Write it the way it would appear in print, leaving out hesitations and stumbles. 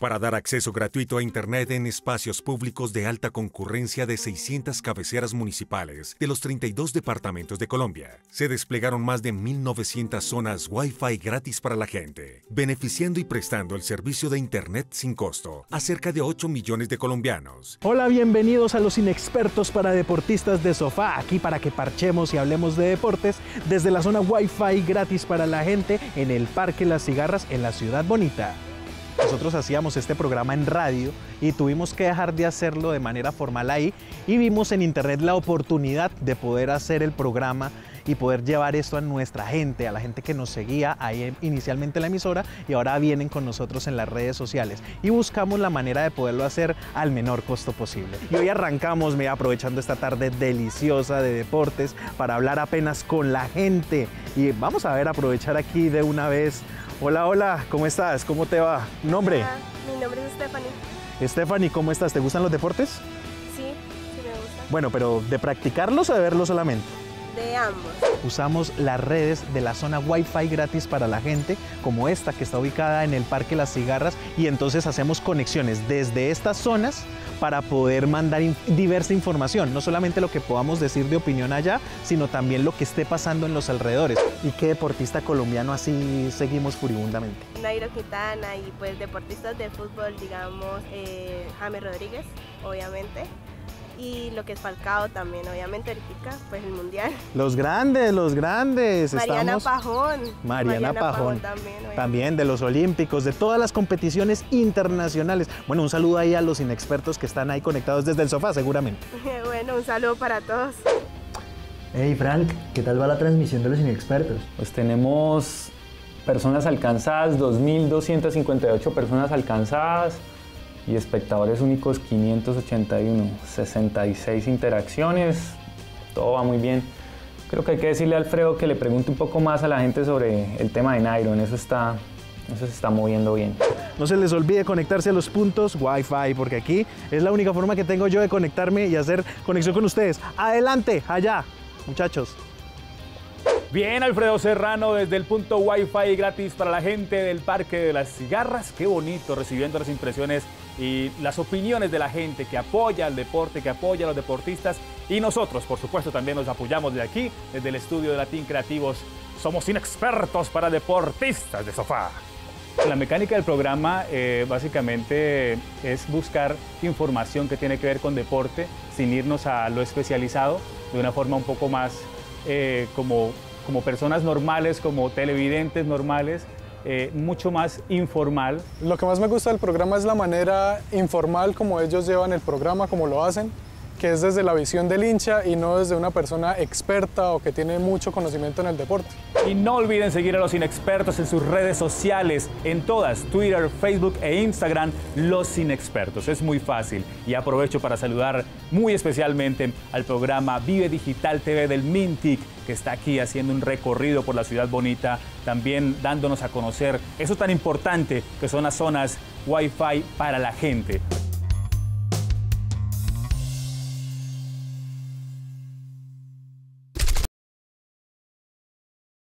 para dar acceso gratuito a Internet en espacios públicos de alta concurrencia de 600 cabeceras municipales de los 32 departamentos de Colombia. Se desplegaron más de 1.900 zonas Wi-Fi gratis para la gente, beneficiando y prestando el servicio de Internet sin costo a cerca de 8 millones de colombianos. Hola, bienvenidos a Los Inexpertos para Deportistas de Sofá, aquí para que parchemos y hablemos de deportes desde la zona Wi-Fi gratis para la gente en el Parque Las Cigarras en la Ciudad Bonita. Nosotros hacíamos este programa en radio y tuvimos que dejar de hacerlo de manera formal ahí y vimos en internet la oportunidad de poder hacer el programa y poder llevar esto a nuestra gente, a la gente que nos seguía ahí inicialmente en la emisora y ahora vienen con nosotros en las redes sociales y buscamos la manera de poderlo hacer al menor costo posible. Y hoy arrancamos, aprovechando esta tarde deliciosa de deportes para hablar apenas con la gente y vamos a ver, aprovechar aquí de una vez. Hola, hola, ¿cómo estás? ¿Cómo te va? ¿Nombre? Hola, mi nombre es Stephanie. Stephanie, ¿cómo estás? ¿Te gustan los deportes? Sí, sí me gusta. Bueno, pero ¿de practicarlos o de verlos solamente? De ambos. Usamos las redes de la zona Wi-Fi gratis para la gente, como esta que está ubicada en el Parque Las Cigarras, y entonces hacemos conexiones desde estas zonas para poder mandar diversa información, no solamente lo que podamos decir de opinión allá, sino también lo que esté pasando en los alrededores. ¿Y qué deportista colombiano así seguimos furibundamente? Nairo Quintana y pues deportistas de fútbol, digamos, James Rodríguez, obviamente. Y lo que es Falcao también, obviamente, ahorita, pues el Mundial. Los grandes, los grandes. Mariana Pajón. Mariana Pajón también, de los Olímpicos, de todas las competiciones internacionales. Bueno, un saludo ahí a los inexpertos que están ahí conectados desde el sofá, seguramente. Bueno, un saludo para todos. Hey Frank, ¿qué tal va la transmisión de los inexpertos? Pues tenemos personas alcanzadas, 2.258 personas alcanzadas, y espectadores únicos 581, 66 interacciones, todo va muy bien. Creo que hay que decirle a Alfredo que le pregunte un poco más a la gente sobre el tema de Nairo, eso se está moviendo bien. No se les olvide conectarse a los puntos Wi-Fi, porque aquí es la única forma que tengo yo de conectarme y hacer conexión con ustedes. ¡Adelante, allá, muchachos! Bien, Alfredo Serrano, desde el punto Wi-Fi gratis para la gente del Parque de las Cigarras. Qué bonito, recibiendo las impresiones y las opiniones de la gente que apoya el deporte, que apoya a los deportistas. Y nosotros, por supuesto, también nos apoyamos de aquí, desde el estudio de Latin Creativos. Somos inexpertos para deportistas de sofá. La mecánica del programa básicamente es buscar información que tiene que ver con deporte, sin irnos a lo especializado, de una forma un poco más como personas normales, como televidentes normales, mucho más informal. Lo que más me gusta del programa es la manera informal como ellos llevan el programa, como lo hacen, que es desde la visión del hincha y no desde una persona experta o que tiene mucho conocimiento en el deporte. Y no olviden seguir a Los Inexpertos en sus redes sociales, en todas, Twitter, Facebook e Instagram, Los Inexpertos. Es muy fácil. Y aprovecho para saludar muy especialmente al programa Vive Digital TV del Mintic, que está aquí haciendo un recorrido por la Ciudad Bonita, también dándonos a conocer eso tan importante que son las zonas Wi-Fi para la gente.